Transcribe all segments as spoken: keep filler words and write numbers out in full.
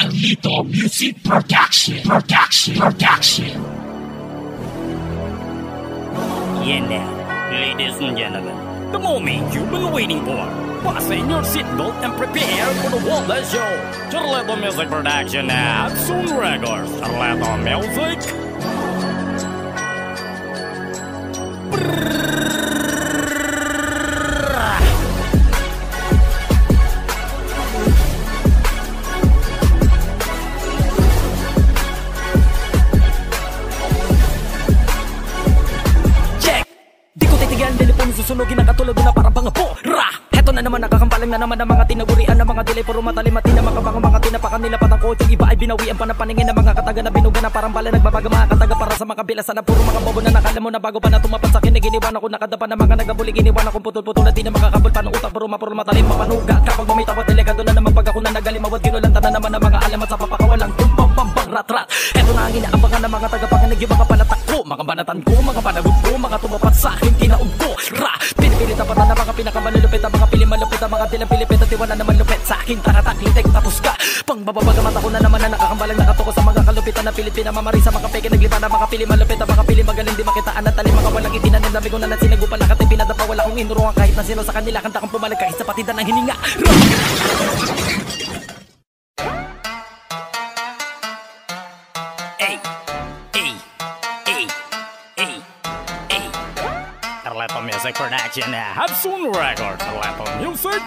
Charlito Music Production, Production, Production. Yeah now, ladies and gentlemen, the moment you've been waiting for. Fasten your seatbelt and prepare for the Wonder Show. Charlito Music Production at Soon Records. Charlito Music. Susunugin ang katulad na parang pangapo. Ra! Heto na naman, nakakampalang na naman ang mga tinagurian ng mga delay. Puro matalimati na makabang mga tinapakan nila patang coach. Yung iba ay binawian pa na paningin ng mga kataga na binuga na parang bala. Nagbabaga mga kataga para sa mga bilasan na puro mga bobo na nakala mo na bago pa na tumapat sa kinig. Iniwan ako nakadapa na mga nagabuli. Iniwan akong putol-putol na di na makakabul pa ng utak. Puro mapuro matalim mapanugat. Kapag bumitaw at delikado na naman pag ako na nagalimawad. Ginulanta na naman ang mga alamat sa papakawalang tumpang-pampang rat-rat. Heto na ang inaabangan ng mga tagapakinig. Yung mga palatak ko, mga banatan ko, mga panagot ko, mga tumapat sa akin, kinaog ko. Ra! Pinipilit na pata na mga pinakamalulupit. Ang mga piling malupit, ang mga dilang pilipit. At iwan na naman lupit sa akin, takatak, litek, tapos ka. Pang bababagamat ako na naman na nakakambalang nakatuko sa mga kalupitan na pilit pinamamari sa mga peke. Naglipa na mga piling malupit, ang mga piling magaling di makitaan. At talim mga walang itinanin, dami ko na nasinagupal. Lakat ay pinadapa, wala kong inuruan kahit na sino sa kanila. Kanta kong pumalag kahit sa patidan ng hininga. Hey, hey, hey, hey, hey. Charlito Music Production at Soon Records. Charlito Music.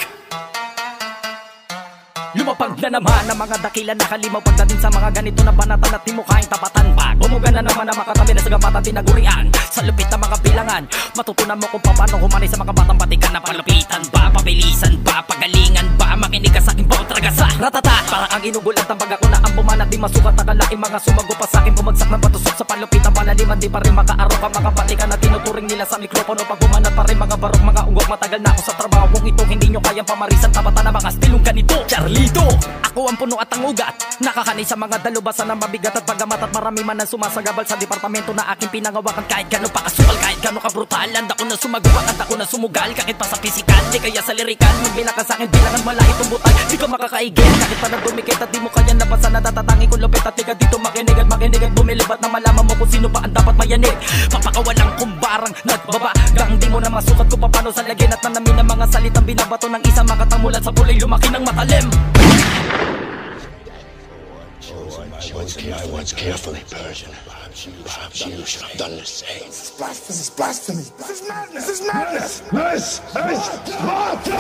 Lumapag na naman ang mga dakila na kalimaw pagdating sa mga ganito na banatan at di mo kain tapatan pa. Bumuga na naman ang makatabi na sa gabata tinagurian. Sa lupit na mga bilangan, matutunan mo kung paano humani sa mga batang batikan na palupitan ba, pabilisan ba, pagalingan ba, makinig ka sa akin po tragasa. Ratata, parang ang inugulat ang pag ako na ang bumanat di masukat ang kalaking mga sumago pa sa akin. Bumagsak ng patusok sa palupitan palaliman di pa rin makaarok ang mga batikan na tinuturing nila sa mikropono. Pag bumanat pa rin mga barok, mga ungok, matagal na ako sa trabaho ito. Hindi nyo kayang pamarisan tapatan na mga stilong ganito. Charlito, ako ang puno at ang ugat, nakakani sa mga dalubasan na mabigat. At pagamat at marami man ang sumasagabal sa departamento na aking pinangawakan. Kahit gano'n pa kasukal, kahit gano'n kabrutalan, ako na sumagawa at ako na sumugal. Kahit pa sa pisikal, di kaya sa lirikan. Magbilang ka sa'kin, bilangan wala itong butal. Di ka makakaigil, kahit pa na dumikit at di mo kaya nabasa. Natatatangi kong lupit at di ka dito makinig at makinig at bumilibat na malaman mo kung sino pa ang dapat mayanig. Papakawalang kumbarang nagbabagang, di mo na masukat kung paano sa lagyan. At nanamin ang mga salitang binabato ng isang makatangulat sa pulay lumaki ng matalim. I once, I once carefully Persian. Perhaps you should have done the same. This is blasphemy. This is blasphemy. This is madness. This is madness. This is Sparta!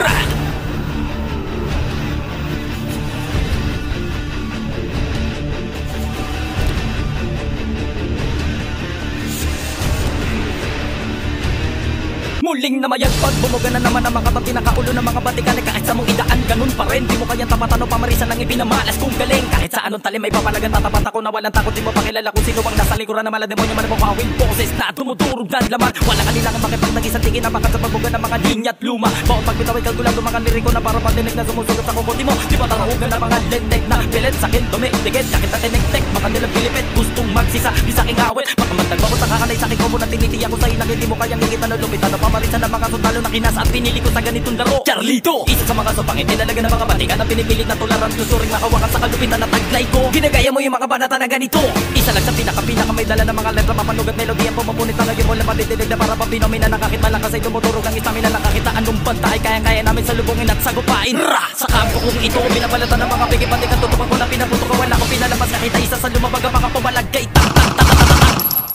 Muling na mayagpag, bumuga na naman ang mga pinakaulo ng mga batikan. Kahit sa mong idaan, ganun pa rin. Di mo kayang tapatan o pamarisan ng ipinamalas kung galing. Kahit sa anong talim ay papalagan, tatapat ako na walang takot. Di mo pakilala kung sino ang nasa likuran ng mga demonyo. Manapapawing boses na dumudurog na laman. Walang kanilangan makipagnagisang tingin na bakat sa pagbuga ng mga linya at luma. Bawat pagbitaw ay kalkulado mga liriko na para patinig na sumusugot sa kumbuti mo. Di ba tarahugan na mga lentek na pilit sa akin dumikdikit. Kahit na tinigtek, mga nilang pilipit, gustong magsisa, di sa aking awit. Makamantag bakot ang kakanay sa aking komo na tinitiyak ko sa inakit. Di mo kayang higitan o lupitan o pamarisan ng mga sundalo na kinasa at pinili ko sa ganitong laro. Charlito, isa sa mga supangit tinalaga ng mga batikan na pinipilit na tularan. Susuring makawakan sa kalupitan na taglay ko. Ginagaya mo yung mga banata na ganito. Isa lang sa pinaka-pinaka may dala ng mga letra, mapanugat melody ang pumapunit na ngayon. Wala madidilig na para papinomina na nakakit malakas ay tumuturog ang istamina. Nakakita anong banta ay kaya-kaya namin sa lubungin at sagupain. Ra! Sa kampo kong ito, binabalatan ng mga pikipandikan. Tutupan ko na pinaputo ko, wala akong pinalabas. Kahit isa sa lumabag ang mga pumalagay. Tak, tak, tak, tak, tak, tak.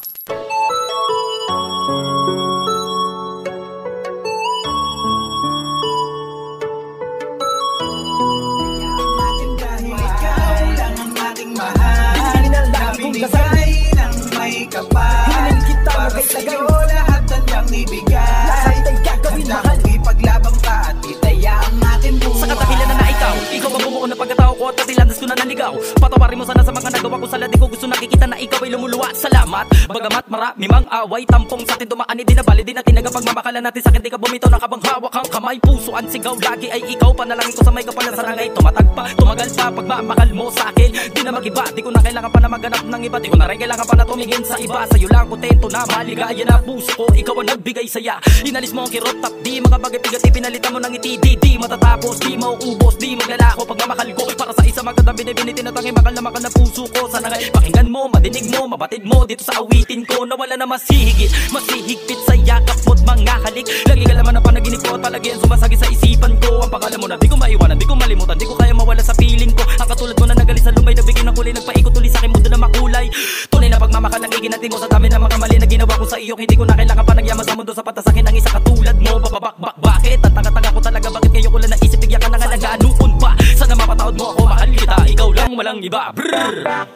Bigay ng may kapal para sa'yo lahat hanyang ibigay. Lahat ay gagawin mahal. Ipaglabang ka at itaya ang ating buhay. Sa katakilan na na ikaw, ikaw ang bumuo na pagkatao ko at katilandas ko na naligaw. Patawarin mo sana sa mga nagawa ko sa ladi ko. Gusto nakikita na ikaw ay lumuluwa. Salamat, bagamat marami mang away. Tampong sa atin dumaan, di na bali, di na tinaga. Pagmamakalan natin sa akin, di ka bumitaw. Nakabang hawak ang kamay, puso ang sigaw. Lagi ay ikaw, panalangin ko sa may kapalan sa rangay. Tumatag pa, tumagal pa, pagmamakal mo sa akin. Di na mag-iba, di ko na kailangan pa na maghanap ng iba. Di ko na rin kailangan pa na tumingin sa iba. Sa'yo lang kontento na maligaya na puso ko. Ikaw ang nagbigay saya. Inalis mo ang kirot, tap di mga bagay pigat. Ipinalitan mo ng ngiti, di di matatapos, di mauubos, di maglalako. Pagmamakalan pagmamahal ko. Para sa isa maganda binibini tinatangin makal na makal na puso ko. Sana nga pakinggan mo, madinig mo, mabatid mo dito sa awitin ko. Nawala na mas hihigit, mas hihigpit sa yakap mo't mga halik. Lagi ka laman na panaginip ko at palagi ang sumasagi sa isipan ko. Ang pangalan mo na di ko maiwanan, di ko malimutan, di ko kaya mawala sa piling ko. Ang katulad mo na nagalis sa lumay, nabigyan ng kulay, nagpaikot uli sa aking mundo na makulay. Tunay na pagmamahal ang iginantin mo sa dami ng mga mali na ginawa ko sa iyo. Hindi ko na kailangan pa nagyaman sa mundo sapat na sa akin ang isa katulad mo. Bababakbak bakit? Ang tanga-tanga ko talaga, bakit ngayon ko lang naisip bigyan ka na nga nag-aanuon pa. Sana mapatawad mo ako, mahal kita, ikaw lang walang iba. Brrr.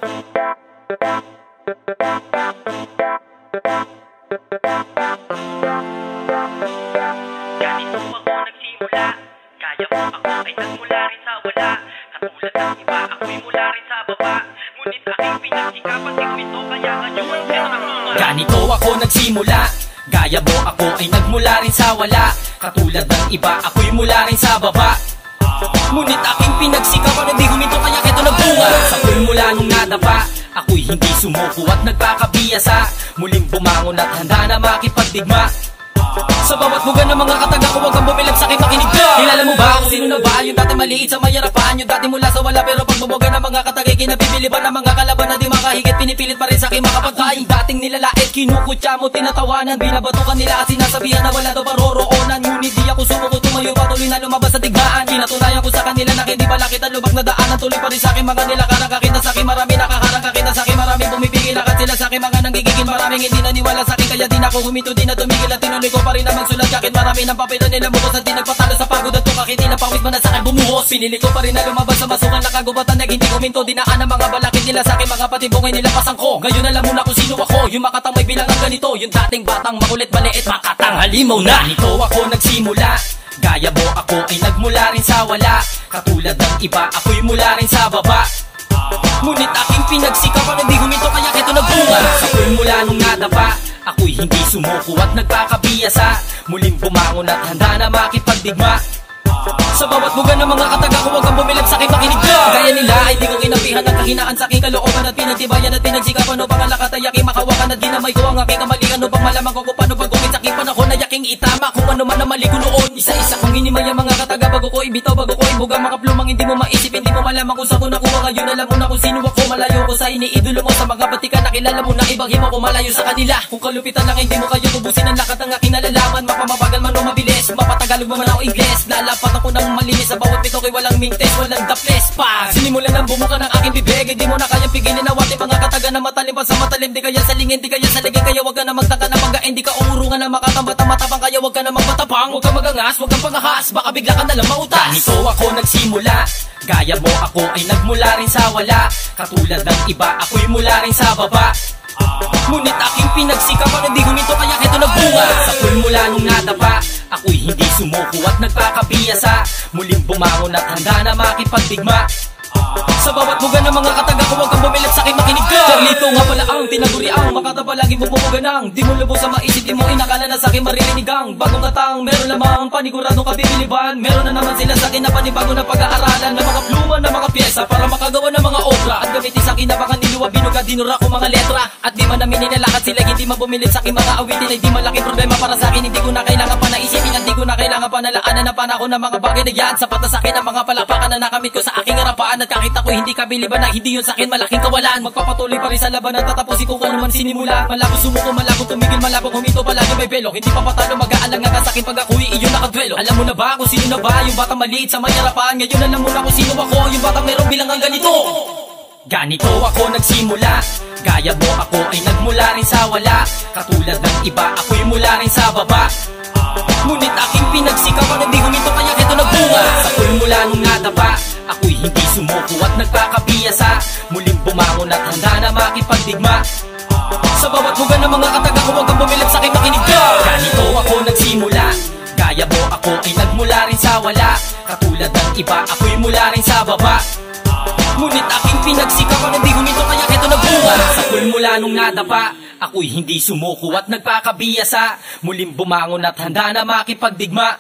Ganito ako nagsimula, kaya mo ako ay nagmula rin sa wala. Katulad ng iba, ako'y mula rin sa baba. Ngunit aking pinagsikapan, di ko ito kaya ngayon meron ang mga. Ganito ako nagsimula, gaya mo ako ay nagmula rin sa wala. Katulad ng iba, ako'y mula rin sa baba. Ngunit aking pinagsikapan, hindi huminto kaya kito nagbunga. Sa mula nung nadapa, ako'y hindi sumuko at nagpakabiyasa. Muling bumangon at handa na makipagdigma. Sa bawat buga ng mga kataga ko, huwag kang bumilap sa aking makinig ka. Kilala mo ba kung sino na ba? Yung dati maliit sa mayarapan, yung dati mula sa wala. Pero pag bumuga ng mga katagay, kinabibiliban ng mga kalaban na di makahigit. Pinipilit pa rin sa aking makapagkain. Dating nilalait, kinukutya mo, tinatawanan. Binabatukan nila at sinasabihan na wala daw paroroonan. Ngunit di ako sumuko, tumayo, patuloy na lumabas sa digmaan. Kinatunayan ko sa kanila na hindi pala kita lubak na daanan. Tuloy pa rin sa aking mga nilakaran, kakita sa aking marami nakakarang, kakita sa aking marami bumibigil. Lakat sila sa aking mga nanggigigil, maraming hindi naniwala sa akin. Kaya di na ako huminto, di na tumigil at tinuloy ko pa rin na magsulat. Kahit marami ng papel nila bukos at di nagpatalo sa pagod at tukakit nila pawis man na sa akin bumuhos. Pinili ko pa rin na lumabas sa masukan na kagubatan na hindi kuminto. Dinaan ang mga balakid nila sa akin, mga patibungay nila pasang ko. Ngayon alam mo na kung sino ako, yung makatang may bilang ang ganito. Yung dating batang makulit maliit, makatang halimaw na. Ganito ako nagsimula, gaya mo ako ay nagmula rin sa wala. Katulad ng iba, ako'y mula rin sa baba. Ngunit aking pinagsikapan, hindi huminto kaya kito nagbunga. Ako'y mula nung nadapa, ako'y hindi sumuko at nagpakabiyasa. Muling bumangon at handa na makipagdigma. Sa bawat buga ng mga kataga ko, huwag kang bumilap sa aking makinig ka. Gaya nila ay di ko kinapihan ang kahinaan sa aking kalooban. At pinagtibayan at pinagsikapan upang ang lakat ay aking makawakan. At ginamay ko ang aking kamalian upang malaman ko kung paano bagungin sa aking panahon ay aking itama kung ano man ang mali ko noon. Isa-isa kong inimay ang mga kataga bago ko ibitaw, bago ko ibuga mga plumang hindi mo maisip, hindi mo malaman kung saan ko nakuha. Ngayon alam mo na kung sino ako, malayo ko sa iniidolo mo. Sa mga batika nakilala mo na ibang himo ko malayo sa kanila. Kung kalupitan lang hindi mo kayo tubusin ang lakat ng aking nalalaman. Mapamabagal man o mabilis, mapatagalog man ako Ingles. Lalapat ako ng malinis sa bawat pito ko'y walang mintes, walang daples. Pag sinimulan ng bumuka ng aking bibig, hindi mo na kayang pigilin na wati mga kataga na matalim pa sa matalim. Di kaya sa lingin, di kaya sa ligin, kaya wag ka na magtaka na panggain. Di ka uurungan na makatamba-matapang, kaya wag ka na magmatapang. Wag ka magangas, wag kang pangahas, baka bigla ka na lang mautas. Ganito ako nagsimula, gaya mo ako ay nagmula rin sa wala. Katulad ng iba, ako'y mula rin sa baba. Ngunit aking pinagsikapan, hindi huminto kaya kito nagbunga. Sa mula nung nadapa, ako'y hindi sumuko at nagpakabiyasa. Muling bumangon at handa na makipagdigma. Sa bawat buga ng mga kataga ko, huwag kang bumilap sa aking makinig ka. Carlito nga pala ang tinaguriang makataba lagi bumubuganang. Di mo lubos sa maisip, di mo inakala na sa akin maririnig ang bagong katang. Meron lamang paniguradong kabibiliban. Meron na naman sila sa akin na panibago na pag-aaralan. Na mga pluma, na mga pyesa para makagawa ng mga obra. At gamitin sa akin na baka niluwa, binuga, dinura ko mga letra. At di man namin inalakat sila, hindi mabumilip sa akin mga awitin. Ay di malaking problema para sa akin, hindi ko na kailangan pa naisipin. Hindi ko na kailangan pa nalaanan na panahon ng mga bagay na yan. Sapat na sa akin ang mga palapakan na nakamit ko sa aking harapan. At kahit ako'y hindi kabiliban na hindi yun sa akin malaking kawalan. Magpapatuloy pa rin sa laban at tatapusin ko kung ano man sinimula. Malabo sumuko, malabo tumigil, malabo humito, palagi may belo. Hindi pa patalo, mag-aalang nga sa akin pag ako'y iyon nakadwelo. Alam mo na ba kung sino na ba yung batang maliit sa may harapan? Ngayon alam mo na kung sino ako, yung batang merong bilangang ganito. Ganito ako nagsimula, gaya mo ako ay nagmula rin sa wala. Katulad ng iba, ako'y mula rin sa baba. Ngunit aking pinagsikapan, hindi huminto kaya kito nagbunga. Sa mula nung nadapa, ako'y hindi sumuko at nagpakabiyasa. Muling bumangon at handa na makipagdigma. Sa bawat buga ng mga kataga ko, huwag kang bumilap sa aking makinig ka. Ganito ako nagsimula, gaya mo ako ay nagmula rin sa wala. Katulad ng iba, ako'y mula rin sa baba. Ngunit aking pinagsikapan, hindi huminto kaya kito nagbunga. Sa mula nung nadapa, ako'y hindi sumuko at nagpakabiyasa. Muling bumangon at handa na makipagdigma.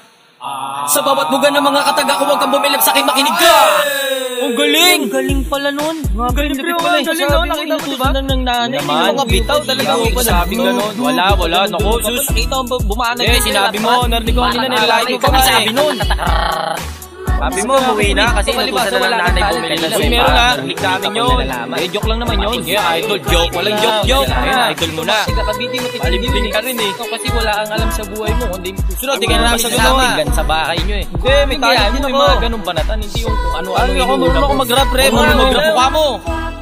Sa bawat buga ng mga kataga ko, huwag kang bumilap sa aking makinig ka. Ang galing! Ang galing pala nun. Ang galing pala. Ang galing nun. Nakita mo diba? Ng nanay. Naman. Mga bitaw talaga. Sabi ganun. Wala, wala. Naku, sus. Nakita mo bumaan na. Eh, sinabi mo. Narinig ko kanina, nilalain ko pa nga eh. Sabi nun. Sabi mo, umuwi na kasi inutusan na ng nanay bumili na Uy, meron na. Click namin yun. Eh, joke lang naman yun. Sige, idol, joke. Walang joke, joke. Ayun na, idol mo na. Kakabiti mo Palibing ka rin eh. Ikaw kasi wala kang alam sa buhay mo. Kundi Sunod, di ka na namin sasama. sa bahay nyo eh. Hindi, may talent din May ako. mga ganun banatan. Hindi yung kung ano-ano. Ano, ako marunong ako mag-rap, pre. Marunong mag-rap mukha mo.